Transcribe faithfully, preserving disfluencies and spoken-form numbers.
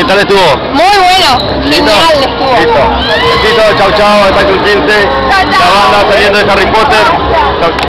tal estuvo? Muy bueno, genial estuvo. Listo. Listo, chau chau, hasta el quince. Chau, chau. La banda saliendo de Harry Potter. Chau.